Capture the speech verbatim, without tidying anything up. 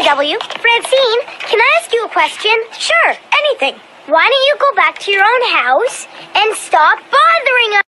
W. Francine, can I ask you a question? Sure, anything. Why don't you go back to your own house and stop bothering us?